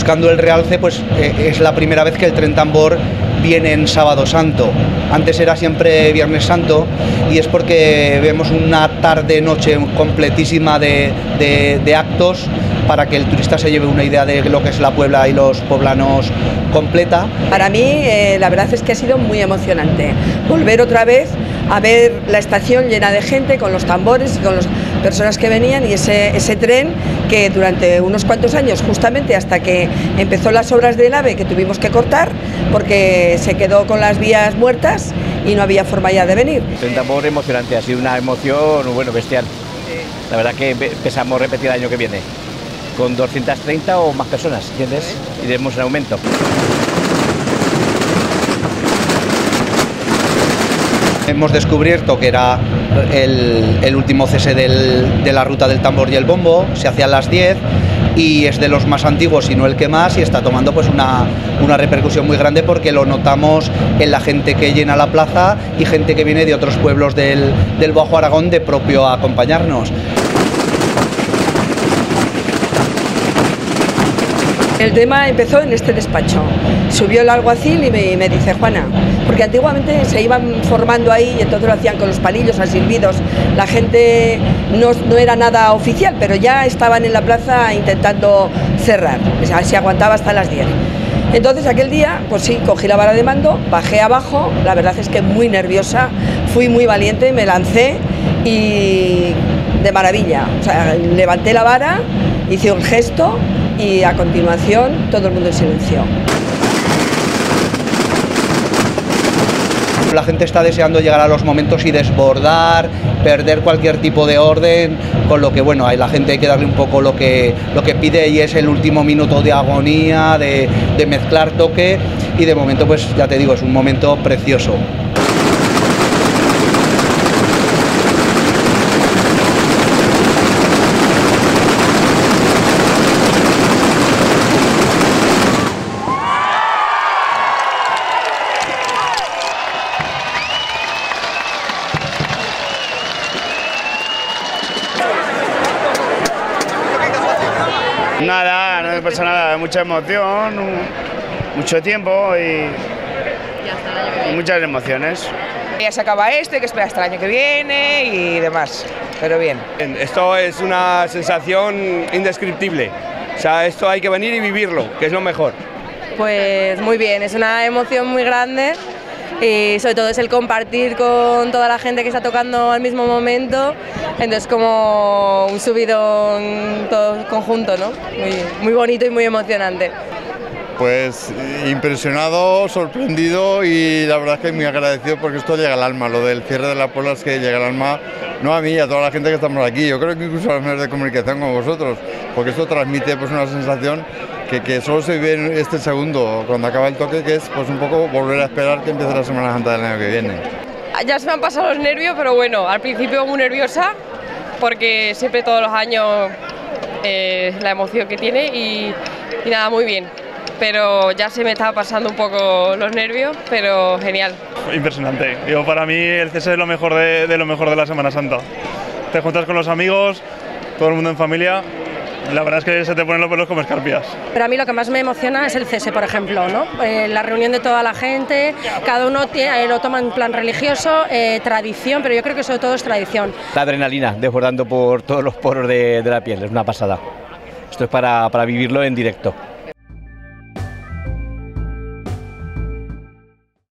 buscando el realce, pues es la primera vez que el tren tambor viene en Sábado Santo. Antes era siempre Viernes Santo y es porque vemos una tarde-noche completísima de actos para que el turista se lleve una idea de lo que es la Puebla y los poblanos completa. Para mí la verdad es que ha sido muy emocionante volver otra vez a ver la estación llena de gente con los tambores y con las personas que venían y ese tren que durante unos cuantos años, justamente hasta que empezó las obras del AVE, que tuvimos que cortar porque se quedó con las vías muertas y no había forma ya de venir. El tren tambor emocionante, ha sido una emoción bestial. La verdad que pensamos repetir el año que viene con 230 o más personas, ¿entiendes? Iremos en aumento. Hemos descubierto que era el último cese de la ruta del tambor y el bombo, se hacía a las 10 y es de los más antiguos, si no el que más, y está tomando pues una repercusión muy grande porque lo notamos en la gente que llena la plaza y gente que viene de otros pueblos del Bajo Aragón de propio a acompañarnos. El tema empezó en este despacho. Subió el alguacil y me dice: Juana, porque antiguamente se iban formando ahí y entonces lo hacían con los palillos, a silbidos. La gente no era nada oficial, pero ya estaban en la plaza intentando cerrar. Se aguantaba hasta las 10. Entonces aquel día, pues sí, cogí la vara de mando, bajé abajo, la verdad es que muy nerviosa, fui muy valiente, me lancé y de maravilla. O sea, levanté la vara, hice un gesto y a continuación todo el mundo en silencio. La gente está deseando llegar a los momentos y desbordar, perder cualquier tipo de orden, con lo que bueno, a la gente hay que darle un poco lo que pide y es el último minuto de agonía, de mezclar toque y de momento pues ya te digo, es un momento precioso. Nada, no me pasa nada, mucha emoción, mucho tiempo y muchas emociones. Ya se acaba esto, hay que esperar hasta el año que viene y demás, pero bien. Esto es una sensación indescriptible, o sea, esto hay que venir y vivirlo, que es lo mejor. Pues muy bien, es una emoción muy grande y sobre todo es el compartir con toda la gente que está tocando al mismo momento, entonces como un subidón todo conjunto, ¿no? Muy bonito y muy emocionante. Pues impresionado, sorprendido y la verdad es que muy agradecido porque esto llega al alma, lo del cierre de la Puebla es que llega al alma, no a mí, a toda la gente que estamos aquí, yo creo que incluso a los medios de comunicación como vosotros, porque esto transmite pues una sensación que solo se vive en este segundo, cuando acaba el toque, que es pues un poco volver a esperar que empiece la Semana Santa del año que viene. Ya se me han pasado los nervios, pero bueno, al principio muy nerviosa, porque siempre todos los años la emoción que tiene y nada, muy bien. Pero ya se me estaba pasando un poco los nervios, pero genial. Impresionante. Yo, para mí el cese es lo mejor de lo mejor de la Semana Santa. Te juntas con los amigos, todo el mundo en familia. La verdad es que se te ponen los pelos como escarpias. Pero a mí lo que más me emociona es el cese, por ejemplo, ¿no? La reunión de toda la gente, cada uno lo toma en plan religioso, tradición, pero yo creo que sobre todo es tradición. La adrenalina desbordando por todos los poros de la piel, es una pasada. Esto es para vivirlo en directo.